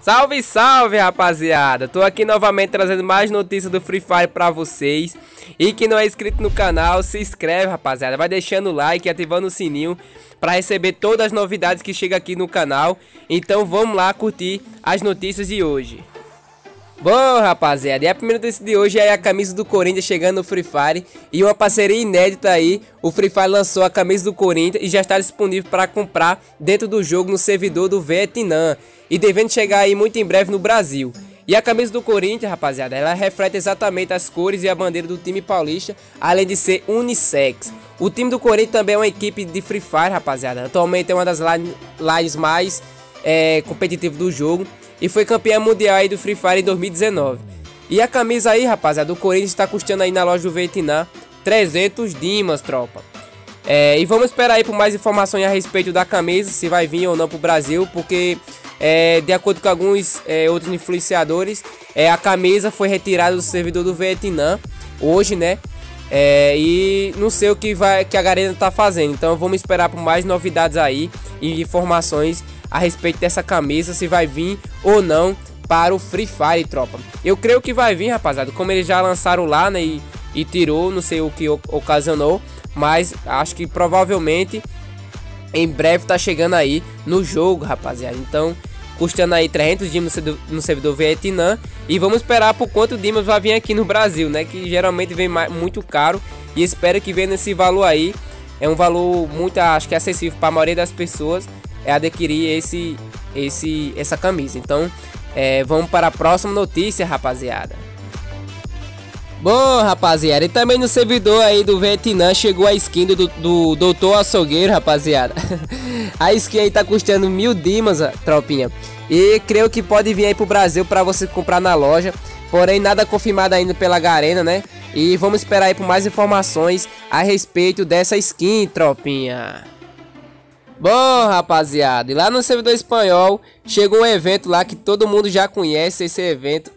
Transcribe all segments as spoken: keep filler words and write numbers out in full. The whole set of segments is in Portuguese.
Salve, salve, rapaziada! Tô aqui novamente trazendo mais notícias do Free Fire pra vocês. E quem não é inscrito no canal, se inscreve, rapaziada. Vai deixando o like e ativando o sininho pra receber todas as novidades que chegam aqui no canal. Então vamos lá curtir as notícias de hoje. Bom, rapaziada, e a primeira notícia de hoje é a camisa do Corinthians chegando no Free Fire. E uma parceria inédita aí, o Free Fire lançou a camisa do Corinthians e já está disponível para comprar dentro do jogo no servidor do Vietnã. E devendo chegar aí muito em breve no Brasil. E a camisa do Corinthians, rapaziada, ela reflete exatamente as cores e a bandeira do time paulista, além de ser unissex. O time do Corinthians também é uma equipe de Free Fire, rapaziada. Atualmente é uma das lines mais é, competitivas do jogo. E foi campeã mundial aí do Free Fire em dois mil e dezenove. E a camisa aí, rapaziada, do Corinthians está custando aí na loja do Vietnã trezentos dimas, tropa. É, e vamos esperar aí por mais informações a respeito da camisa, se vai vir ou não pro Brasil, porque é, de acordo com alguns é, outros influenciadores, é, a camisa foi retirada do servidor do Vietnã hoje, né? É, e não sei o que, vai, que a Garena tá fazendo, então vamos esperar por mais novidades aí e informações a respeito dessa camisa, se vai vir ou não para o Free Fire, tropa. Eu creio que vai vir, rapaziada, como eles já lançaram lá, né, e, e tirou, não sei o que ocasionou, mas acho que provavelmente em breve tá chegando aí no jogo, rapaziada. Então, custando aí trezentos dimas no servidor Vietnã. E vamos esperar por quanto dimas vai vir aqui no Brasil, né, que geralmente vem muito caro. E espero que venha nesse valor aí. É um valor muito, acho que acessível para a maioria das pessoas, é adquirir esse, esse, essa camisa. Então, é, vamos para a próxima notícia, rapaziada. Bom, rapaziada, e também no servidor aí do Vietnã chegou a skin do, do doutor Açougueiro, rapaziada. A skin aí tá custando mil dimas, tropinha. E creio que pode vir aí pro Brasil para você comprar na loja. Porém, nada confirmado ainda pela Garena, né? E vamos esperar aí por mais informações a respeito dessa skin, tropinha. Bom, rapaziada, e lá no servidor espanhol chegou um evento lá que todo mundo já conhece esse evento.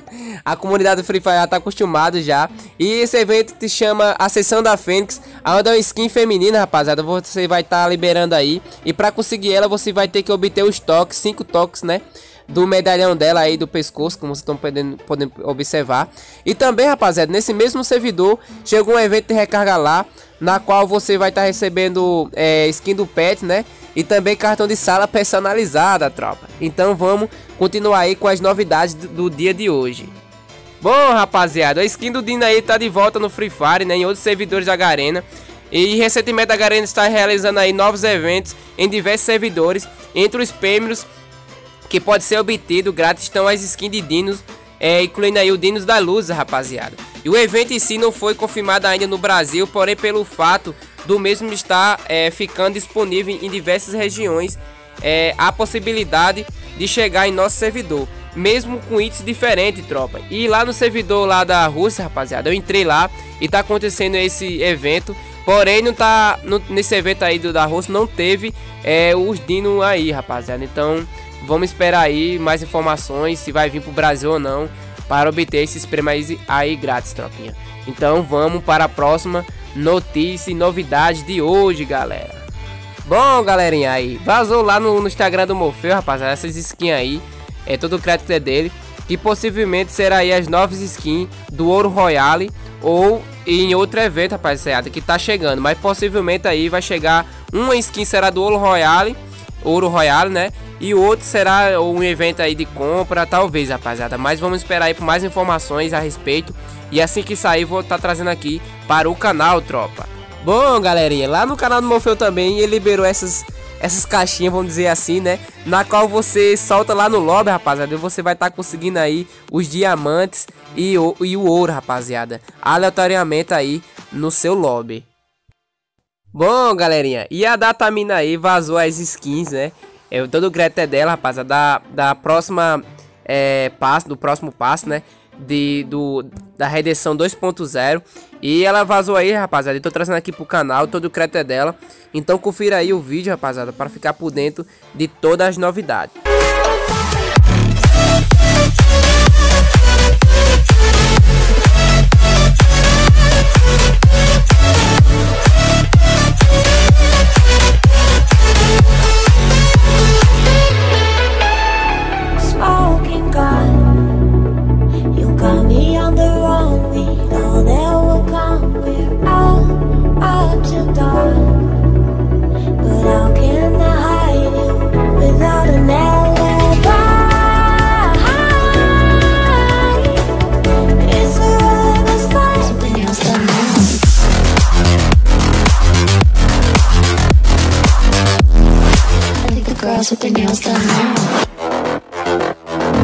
A comunidade do Free Fire já tá acostumada já. E esse evento se chama a Sessão da Fênix, onde é uma skin feminina, rapaziada. Você vai estar tá liberando aí. E pra conseguir ela, você vai ter que obter os toques, cinco toques, né? Do medalhão dela aí do pescoço, como vocês estão podendo, podendo observar. E também, rapaziada, nesse mesmo servidor chegou um evento de recarga lá, na qual você vai estar tá recebendo é, skin do pet, né? E também cartão de sala personalizada, tropa. Então vamos continuar aí com as novidades do, do dia de hoje. Bom, rapaziada, a skin do Dino aí tá de volta no Free Fire, né? Em outros servidores da Garena. E recentemente a Garena está realizando aí novos eventos em diversos servidores. Entre os prêmios que pode ser obtido grátis estão as skins de dinos, é, incluindo aí o Dinos da Luz, rapaziada. E o evento em si não foi confirmado ainda no Brasil, porém pelo fato do mesmo estar é, ficando disponível em diversas regiões, é, há possibilidade de chegar em nosso servidor, mesmo com itens diferentes, tropa. E lá no servidor lá da Rússia, rapaziada, eu entrei lá e tá acontecendo esse evento. Porém, não tá no, nesse evento aí do da Rússia não teve é, os dinos aí, rapaziada. Então vamos esperar aí mais informações, se vai vir pro Brasil ou não, para obter esses prêmios aí grátis, tropinha. Então vamos para a próxima notícia e novidade de hoje, galera. Bom, galerinha, aí vazou lá no, no Instagram do Morfeu, rapaziada, essas skins aí, é todo o crédito é dele, que possivelmente será aí as novas skins do Ouro Royale ou em outro evento, rapaziada, que tá chegando. Mas possivelmente aí vai chegar uma skin, será do Ouro Royale, Ouro Royale, né? E o outro será um evento aí de compra, talvez, rapaziada. Mas vamos esperar aí por mais informações a respeito. E assim que sair, vou estar tá trazendo aqui para o canal, tropa. Bom, galerinha, lá no canal do Morfeu também ele liberou essas, essas caixinhas, vamos dizer assim, né? Na qual você solta lá no lobby, rapaziada. E você vai estar tá conseguindo aí os diamantes e o, e o ouro, rapaziada. Aleatoriamente aí no seu lobby. Bom, galerinha, e a Datamina aí vazou as skins, né? É, todo o crédito é dela, rapaziada, da, da próxima é, passo, do próximo passo, né? De, do, da redenção dois ponto zero. E ela vazou aí, rapaziada. Eu tô trazendo aqui pro canal, todo o crédito é dela. Então confira aí o vídeo, rapaziada, para ficar por dentro de todas as novidades. Oh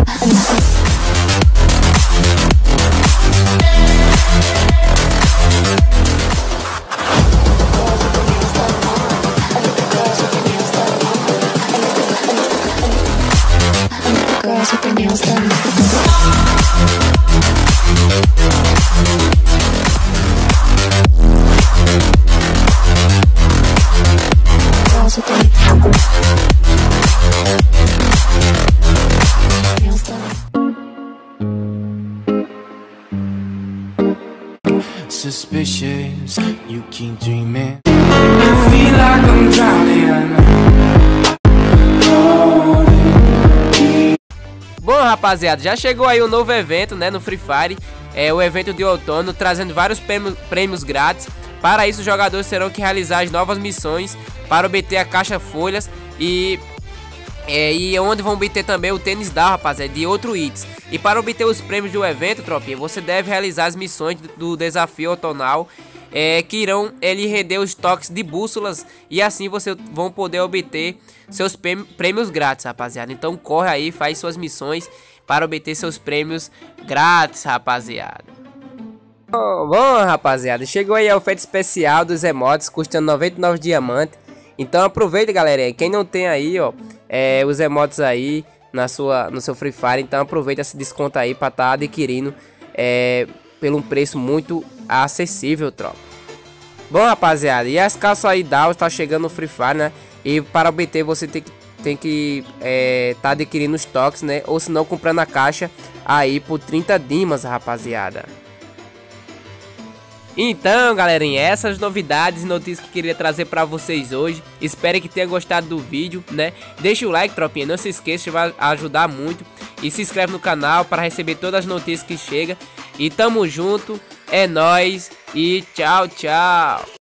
Girls with their nails done. Girls with their nails done. Suspicious, you keep dreaming. I feel like I'm drowning. Bom, rapaziada, já chegou aí o novo evento, né, no Free Fire, é o evento de outono, trazendo vários prêmios, prêmios grátis. Para isso, os jogadores terão que realizar as novas missões para obter a caixa folhas e, é, e onde vão obter também o tênis da, rapaziada, de outro itens. E para obter os prêmios do evento, tropinha, você deve realizar as missões do desafio outonal, é, que irão ele render os toques de bússolas e assim vocês vão poder obter seus prêmios grátis, rapaziada. Então corre aí, faz suas missões para obter seus prêmios grátis, rapaziada. Bom, bom, rapaziada, chegou aí a oferta especial dos emotes custando noventa e nove diamantes. Então aproveita, galera, quem não tem aí, ó, é, os emotes aí na sua, no seu Free Fire, então aproveita esse desconto aí para estar adquirindo é, pelo um preço muito acessível, tropa. Bom, rapaziada, e as calças aí D A O está chegando no Free Fire, né? E para obter você tem que tem que é, tá adquirindo os toques, né? Ou se não, comprando a caixa aí por trinta dimas, rapaziada. Então, galerinha, essas novidades e notícias que queria trazer para vocês hoje. Espero que tenha gostado do vídeo, né? Deixa o like, tropinha, não se esqueça, vai ajudar muito. E se inscreve no canal para receber todas as notícias que chegam. E tamo junto, é nóis e tchau, tchau.